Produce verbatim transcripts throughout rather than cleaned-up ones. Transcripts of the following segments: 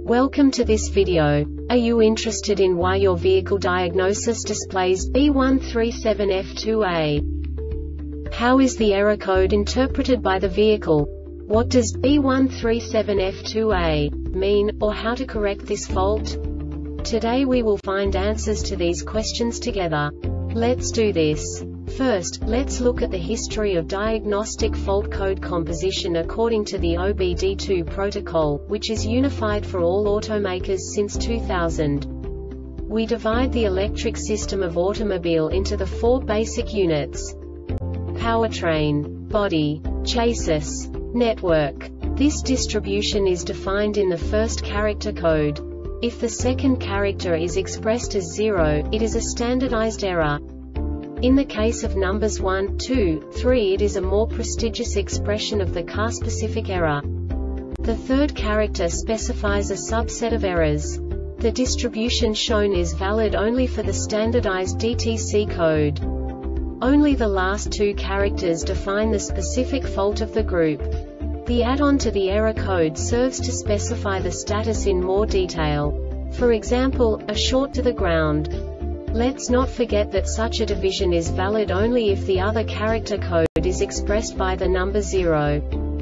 Welcome to this video. Are you interested in why your vehicle diagnosis displays B one three seven F two A? How is the error code interpreted by the vehicle? What does B one three seven F two A mean, or how to correct this fault? Today we will find answers to these questions together. Let's do this. First, let's look at the history of diagnostic fault code composition according to the O B D two protocol, which is unified for all automakers since two thousand. We divide the electric system of automobile into the four basic units: powertrain, body, chassis, network. This distribution is defined in the first character code. If the second character is expressed as zero, it is a standardized error. In the case of numbers one, two, three, it is a more prestigious expression of the car-specific error. The third character specifies a subset of errors. The distribution shown is valid only for the standardized D T C code. Only the last two characters define the specific fault of the group. The add-on to the error code serves to specify the status in more detail. For example, a short to the ground. Let's not forget that such a division is valid only if the other character code is expressed by the number zero.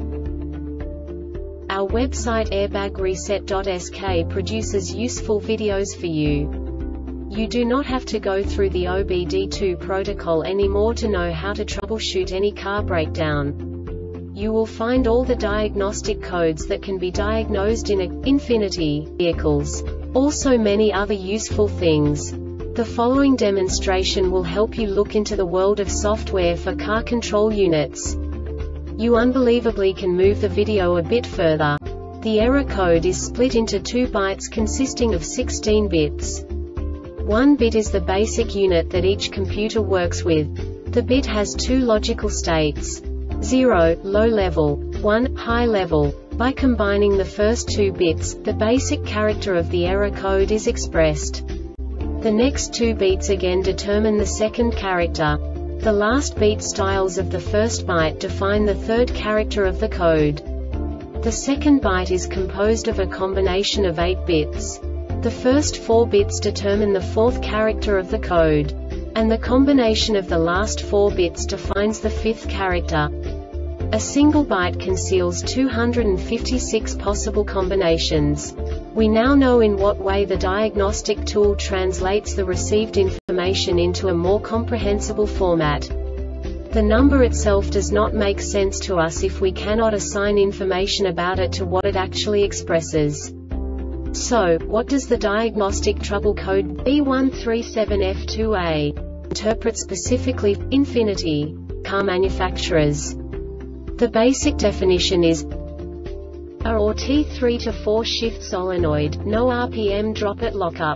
Our website airbag reset dot S K produces useful videos for you. You do not have to go through the O B D two protocol anymore to know how to troubleshoot any car breakdown. You will find all the diagnostic codes that can be diagnosed in a Infiniti vehicles. Also many other useful things. The following demonstration will help you look into the world of software for car control units. You unbelievably can move the video a bit further. The error code is split into two bytes consisting of sixteen bits. One bit is the basic unit that each computer works with. The bit has two logical states: zero, low level, one, high level. By combining the first two bits, the basic character of the error code is expressed. The next two beats again determine the second character. The last beat styles of the first byte define the third character of the code. The second byte is composed of a combination of eight bits. The first four bits determine the fourth character of the code. And the combination of the last four bits defines the fifth character. A single byte conceals two hundred fifty-six possible combinations. We now know in what way the diagnostic tool translates the received information into a more comprehensible format. The number itself does not make sense to us if we cannot assign information about it to what it actually expresses. So, what does the diagnostic trouble code B one three seven F two A interpret specifically for Infiniti car manufacturers? The basic definition is A or T three to four shift solenoid, no R P M drop at lockup.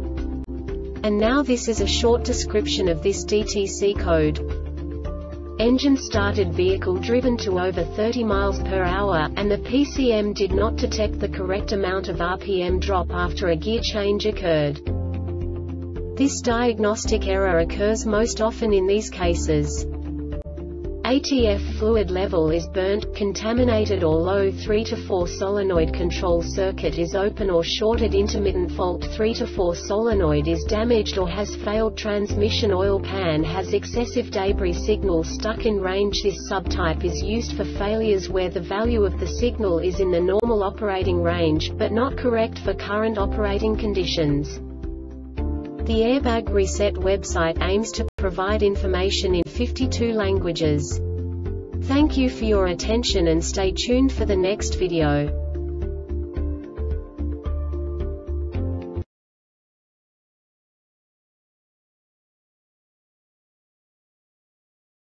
And now this is a short description of this D T C code. Engine started, vehicle driven to over thirty miles per hour, and the P C M did not detect the correct amount of R P M drop after a gear change occurred. This diagnostic error occurs most often in these cases: A T F fluid level is burnt, contaminated or low three to four solenoid control circuit is open or shorted, intermittent fault three to four solenoid is damaged or has failed, transmission oil pan has excessive debris, signal stuck in range. This subtype is used for failures where the value of the signal is in the normal operating range, but not correct for current operating conditions. The Airbag Reset website aims to provide information in fifty-two languages. Thank you for your attention and stay tuned for the next video.